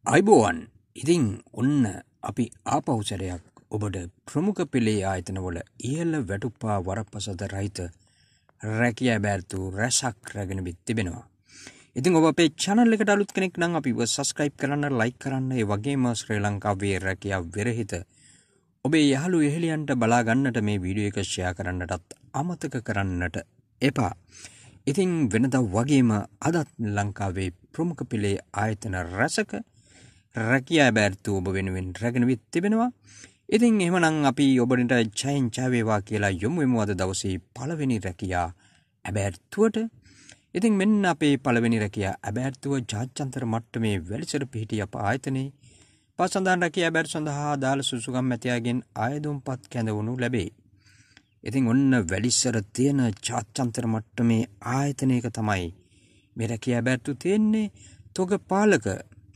අයිබෝවන් ඉතින් ඔන්න අපි ආපෞසරයක් ඔබට ප්‍රමුඛ පෙළේ ආයතනවල ඉහළ වැටුප්පා වරපසද රහිත රැකියා බැර්තු රැසක් රැගෙන තිබෙනවා. ඉතින් ඔබ අපේ channel එකට අලුත් කෙනෙක් නම් අපිව subscribe කරන්න, like කරන්න, ඒ වගේම ශ්‍රී ලංකාවේ රැකියා විරහිත ඔබේ යහළු එහෙලියන්ට බලා ගන්නට මේ වීඩියෝ එක share කරන්නටත් අමතක කරන්නට එපා. ඉතින් වෙනදා වගේම අදත් ලංකාවේ ප්‍රමුඛ පෙළේ ආයතන රැසක රැකියා බැර්තු ඔබ වෙනුවෙන් රැගෙන තිබෙනවා. ඉතින් එහෙමනම් අපි ඔබට ජයෙන් ජය වේවා කියලා යොමු වෙමු අද දවසේ පළවෙනි රැකියා අබැර්තුවට. ඉතින් මෙන්න අපේ පළවෙනි රැකියා අබැර්තුව ජාත්‍යන්තර මට්ටමේ වැලිසර පිහිටි අප ආයතනයේ පසඳාන රැකියා අබැර්තු සඳහා දාල සුසුකම් මැතියාගෙන් ආයදුම්පත් කැඳවනු ලැබේ. ඉතින් ඔන්න වැලිසර තියෙන ජාත්‍යන්තර මට්ටමේ ආයතනයක තමයි මේ රැකියා අබැර්තු තියෙන්නේ. තොග පාලක.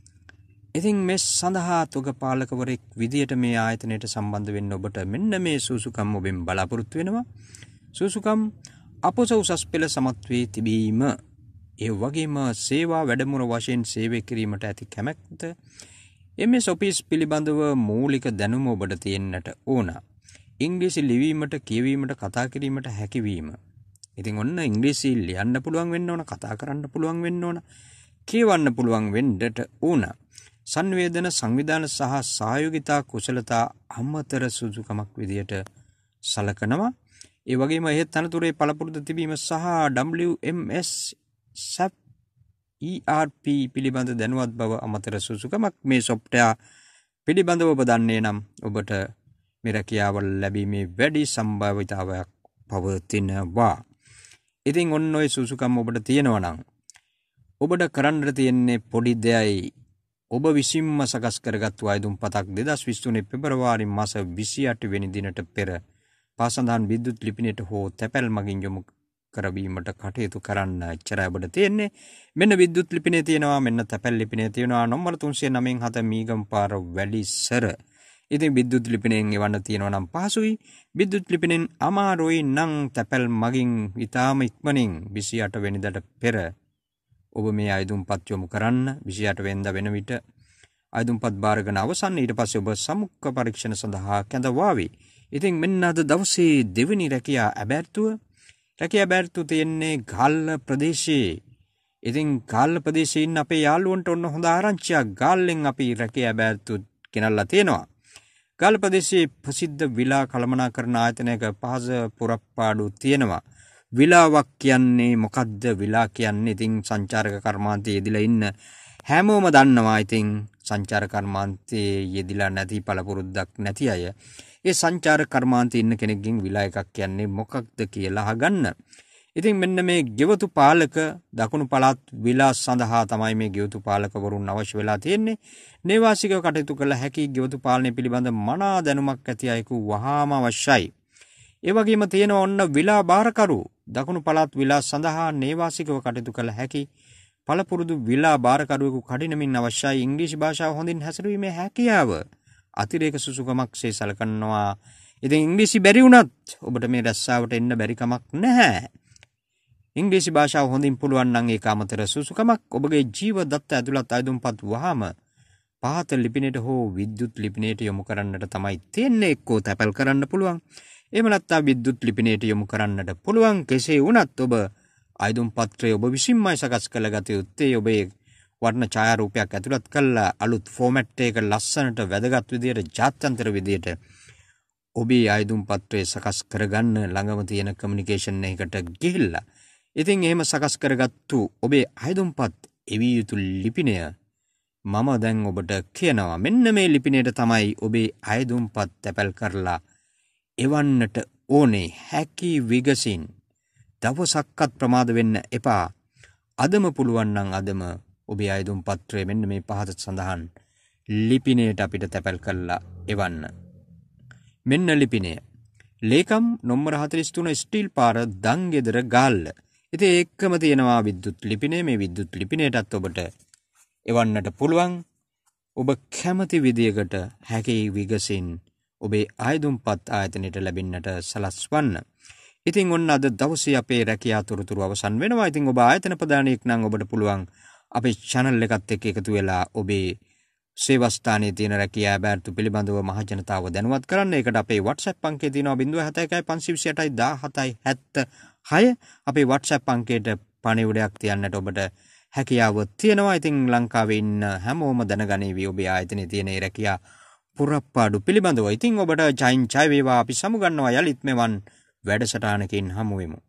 ඉතින් මේ සඳහා තොග පාලකවරයෙක් විදියට මේ ආයතනයට සම්බන්ධ වෙන්න ඔබට මෙන්න මේ සුසුකම් ඔබෙන් බලාපොරොත්තු වෙනවා. සුසුකම් අපොස උසස් පෙළ සමත් වී තිබීම, ඒ වගේම සේවා වැඩමුළු වශයෙන් සේවය කිරීමට ඇති කැමැත්ත, MS ඔෆිස් පිළිබඳව මූලික දැනුම ඔබට තියෙන්නට ඕන. ඉංග්‍රීසි ලිවීමට, කියවීමට, කතා කිරීමට හැකියවීම. ඉතින් ඔන්න ඉංග්‍රීසි ලියන්න පුළුවන් වෙන්න ඕන, කතා කරන්න පුළුවන් වෙන්න ඕන, කියවන්න පුළුවන් වෙන්නට ඕන. සංවේදන, සංවිධාන සහ සහයෝගිතා කුසලතා අමතර සුසුකමක් විදියට සලකනවා. ඒ වගේම එහෙත් අනතුරේ පළපුරුදු තිබීම සහ WMS SAP ERP පිළිබඳ දැනුවත් බව අමතර සුසුකමක්. මේ software පිළිබඳව ඔබ දන්නේ නම් ඔබට මේ රැකියාවල් ලැබීමේ වැඩි සම්භාවිතාවයක් පවතිනවා. ඉතින් ඔන්න ඔය සුසුකම් ඔබට තියෙනවා නම් ඔබට කරන්න තියෙන්නේ පොඩි දෙයයි. ඔබ විසින්ම සකස් කරගත් ආයදුම්පතක් 2023 පෙබරවාරි මාස 28 වෙනි දිනට පෙර පාසඳාන් විද්‍යුත් ලිපිනයට හෝ තැපැල් මගින් යොමු කරවීමට කටයුතු කරන්න. එච්චරයි ඔබට තියෙන්නේ. මෙන්න විද්‍යුත් ලිපිනේ තියෙනවා, මෙන්න තැපැල් ලිපිනේ තියෙනවා. නම්බර 397 මීගම්පාර වැලිසර. ඉතින් විද්‍යුත් ලිපිනෙන් එවන්න තියෙනවා නම් පහසුයි. විද්‍යුත් ලිපිනෙන් අමාරුයි නම් තැපැල් මගින් ඉතාම ඉක්මනින් 28 වෙනිදාට පෙර ඔබ මේ ආයදුම්පත් යොමු කරන්න. 28 වෙනිදා වෙන විට ආයදුම්පත් බාරගෙන අවසන්. ඊට පස්සේ ඔබ සමුක්ක පරීක්ෂණ සඳහා කැඳවාවි. ඉතින් මෙන්න අද දවසේ දෙවෙනි රැකියා අබැර්තුව. රැකියා අබැර්තුව තියෙන්නේ ගාල්ල ප්‍රදේශයේ. ඉතින් ගාල්ල ප්‍රදේශයේ ඉන්න අපේ යාළුවන්ට ඔන්න හොඳ ආරංචියක්. ගාල්ලෙන් අපි රැකියා අබැර්තුව ගෙනල්ලා තියෙනවා. ගාල්ල ප්‍රදේශයේ ප්‍රසිද්ධ විලා කළමනාකරන ආයතනයක පහස පුරප්පාඩු තියෙනවා. විලාවක් කියන්නේ මොකද්ද? විලා කියන්නේ ඉතින් සංචාරක කර්මාන්තයේ යෙදිලා ඉන්න හැමෝම දන්නවා. ඉතින් සංචාරක කර්මාන්තයේ යෙදිලා නැති පළපුරුද්දක් නැති අය ඒ සංචාරක කර්මාන්තයේ ඉන්න කෙනෙක්ගෙන් විලා එකක් කියන්නේ මොකක්ද කියලා අහගන්න. ඉතින් මෙන්න මේ ගෙවතු පාලක දකුණු පළාත් විලා සඳහා තමයි මේ ගෙවතු පාලකවරුන් අවශ්‍ය වෙලා තියෙන්නේ. නේවාසිකව කටයුතු කළ හැකි ගෙවතු පාලනය පිළිබඳ මනා දැනුමක් ඇති අයෙකු වහාම අවශ්‍යයි. ඒ වගේම තියෙන ඔන්න විලා බාරකරු දකුණු පළාත් විලා සඳහා නේවාසිකව කටයුතු කළ හැකි පළපුරුදු විලා බාරකරුවෙකු කඩිනමින් අවශ්‍යයි. ඉංග්‍රීසි භාෂාව හොඳින් හැසිරීමේ හැකියාව අතිරේක සුසුකමක් සේ සලකනවා. ඉතින් ඉංග්‍රීසි බැරි වුණත් ඔබට මේ රැස්සාවට එන්න බැරි කමක් නැහැ. ඉංග්‍රීසි භාෂාව හොඳින් පුළුවන් නම් ඒක අමතර සුසුකමක්. ඔබගේ ජීව දත්ත ඇතුළත් ආයදුම්පත් වහාම පහත ලිපිනයට හෝ විද්‍යුත් ලිපිනයට යොමු කරන්නට තමයි තියෙන්නේ. එක්කෝ තැපැල් කරන්න පුළුවන්, එහෙම නැත්නම් විද්‍යුත් ලිපිනයට යොමු කරන්නට පුළුවන්. කෙසේ වුණත් ඔබ ආයදුම් පත්‍රය ඔබ විසින්මයි සකස් කරගත යුත්තේ. ඔබේ වර්ණ ඡායාරූපයක් ඇතුළත් කළා අලුත් ෆෝමැට් එක ලස්සනට වැදගත් විදියට ජාත්‍යන්තර විදියට ඔබේ ආයදුම් පත්‍රය සකස් කරගන්න ළඟම තියෙන කමියුනිකේෂන් එකකට ගිහිල්ලා. ඉතින් එහෙම සකස් කරගත්තු ඔබේ ආයදුම්පත් එවිය යුතු ලිපිනය මම දැන් ඔබට කියනවා. මෙන්න මේ ලිපිනයට තමයි ඔබේ ආයදුම්පත් තැපැල් කරලා එවන්නට ඕනේ. හැකි විගසින් දවසක්වත් ප්‍රමාද වෙන්න එපා. අදම පුළුවන් නම් අදම ඔබේ ආයදුම් පත්‍රය මෙන්න මේ පහත සඳහන් ලිපිනයට අපිට තැපැල් කරලා එවන්න. මෙන්න ලිපිනය. ලේකම් නම්බර 43 ස්ටීල් පාර දංගෙදර ගාල්ල. ඉතින් ඒකම තියෙනවා විද්‍යුත් ලිපිනය. මේ විද්‍යුත් ලිපිනයටත් ඔබට එවන්නට පුළුවන්. ඔබ කැමති විදියකට හැකි විගසින් ඔබේ ආයදුම්පත් ආයතනයට ලැබෙන්නට සලස්වන්න. ඉතින් ඔන්න අද දවසේ අපේ රැකියා තොරතුරු අවසන් වෙනවා. ඉතින් ඔබ ආයතන ප්‍රධානියෙක් නම් ඔබට පුළුවන් අපේ channel එකත් එක්ක එකතු වෙලා ඔබේ සේවස්ථානයේ තියෙන රැකියා බැරිතු පිළිබඳව මහජනතාව දැනුවත් කරන්න. ඒකට අපේ WhatsApp අංකය තියෙනවා 071 අපේ WhatsApp අංකයට පණිවුඩයක් තියන්නට ඔබට හැකියාව තියෙනවා. ඉතින් ලංකාවේ ඉන්න හැමෝම දැනගනීවි ඔබේ ආයතනයේ තියෙන රැකියා පුරප්පාඩු පිළිබඳව. ඉතින් ඔබට ජයින් ජය වේවා. අපි සමුගන්නවා යලිත් මෙවන් වැඩසටහනකින් හමු වෙමු.